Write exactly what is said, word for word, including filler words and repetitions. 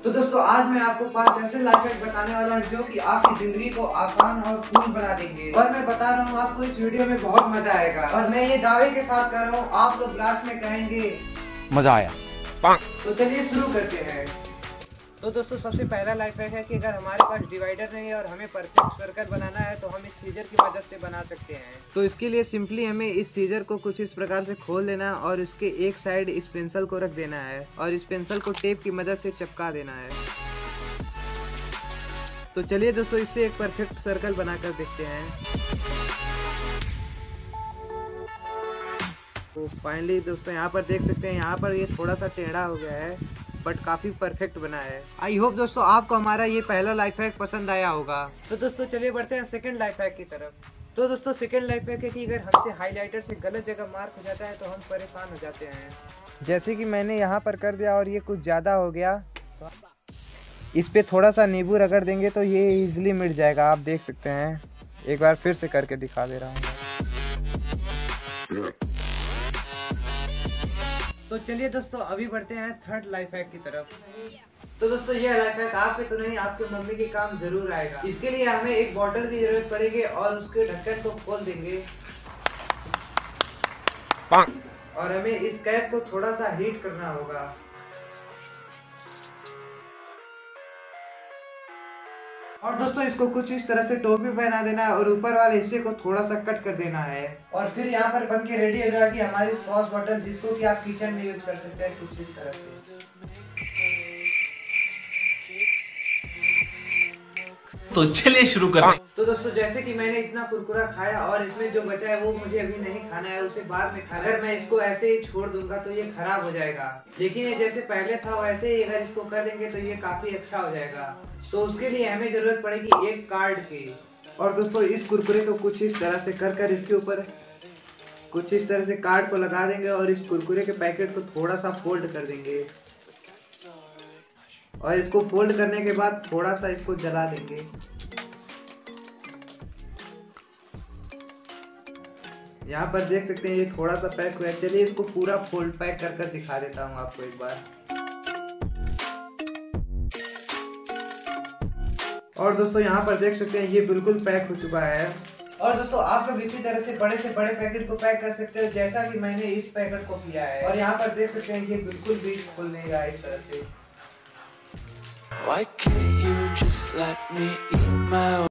तो दोस्तों आज मैं आपको पांच ऐसे लाइफ हैक बताने वाला हूँ जो कि आपकी जिंदगी को आसान और कूल बना देंगे। और मैं बता रहा हूँ आपको इस वीडियो में बहुत मजा आएगा और मैं ये दावे के साथ कर रहा हूँ आप लोग लास्ट में कहेंगे मजा आया। तो चलिए शुरू करते हैं। तो दोस्तों सबसे पहला लाइफ हैक है कि अगर हमारे पास डिवाइडर नहीं है और हमें परफेक्ट सर्कल बनाना है तो हम इस सीजर की मदद से बना सकते हैं। तो इसके लिए सिंपली हमें इस सीजर को कुछ इस प्रकार से खोल देना है और इसके एक साइड इस पेंसिल को रख देना है और इस पेंसिल को टेप की मदद से चिपका देना है। तो चलिए दोस्तों इससे एक परफेक्ट सर्कल बनाकर देखते हैं। तो फाइनली दोस्तों यहाँ पर देख सकते हैं, यहाँ पर ये थोड़ा सा टेढ़ा हो गया है बट काफी परफेक्ट बना है। आई होप दोस्तों आपको हमारा ये पहला लाइफ हैक पसंद आया होगा। तो दोस्तों चलिए बढ़ते हैं सेकंड लाइफ हैक की तरफ। तो दोस्तों सेकंड लाइफ हैक है कि अगर हमसे हाइलाइटर से गलत जगह मार्क हो जाता है तो हम परेशान हो जाते हैं। जैसे कि मैंने यहाँ पर कर दिया और ये कुछ ज़्यादा हो गया, इस पे थोड़ा सा नींबू रगड़ देंगे तो ये इजीली मिट जाएगा। आप देख सकते हैं, एक बार फिर से करके दिखा दे रहा हूँ। तो चलिए दोस्तों अभी बढ़ते हैं थर्ड लाइफ हैक की तरफ। तो दोस्तों ये लाइफ हैक आपके तो नहीं, आपके मम्मी के काम जरूर आएगा। इसके लिए हमें एक बॉटल की जरूरत पड़ेगी और उसके ढक्कन को खोल देंगे और हमें इस कैप को थोड़ा सा हीट करना होगा। और दोस्तों इसको कुछ इस तरह से टोपी पहना देना है और ऊपर वाले हिस्से को थोड़ा सा कट कर देना है और फिर यहाँ पर बन के रेडी हो जाएगी हमारी सॉस बॉटल, जिसको कि आप किचन में यूज कर सकते हैं कुछ इस तरह से। तो चलिए शुरू करें। तो दोस्तों जैसे कि मैंने इतना कुरकुरा खाया और इसमें जो बचा है वो मुझे अभी नहीं खाना है, उसे बाद में खाना है। अगर मैं इसको ऐसे ही छोड़ दूंगा तो ये खराब हो जाएगा, लेकिन ये जैसे पहले था वैसे ही अगर इसको कर देंगे तो ये काफी अच्छा हो जाएगा। तो उसके लिए हमें जरूरत पड़ेगी एक कार्ड की। और दोस्तों इस कुरकुरे को कुछ इस तरह से कर कर इसके ऊपर कुछ इस तरह से कार्ड को लगा देंगे और इस कुरकुरे के पैकेट को थोड़ा सा फोल्ड कर देंगे और इसको फोल्ड करने के बाद थोड़ा सा इसको जला देंगे। यहाँ पर देख सकते हैं ये थोड़ा सा पैक हुआ है। चलिए इसको पूरा फोल्ड पैक कर कर दिखा देता हूँ आपको एक बार। और दोस्तों यहाँ पर देख सकते हैं ये बिल्कुल पैक हो चुका है। और दोस्तों आप लोग इसी तरह से बड़े से बड़े पैकेट को पैक कर सकते हो जैसा कि मैंने इस पैकेट को किया है। और यहाँ पर देख सकते हैं ये बिल्कुल भी खुल नहीं रहा है इस तरह से। Why can't you just let me eat my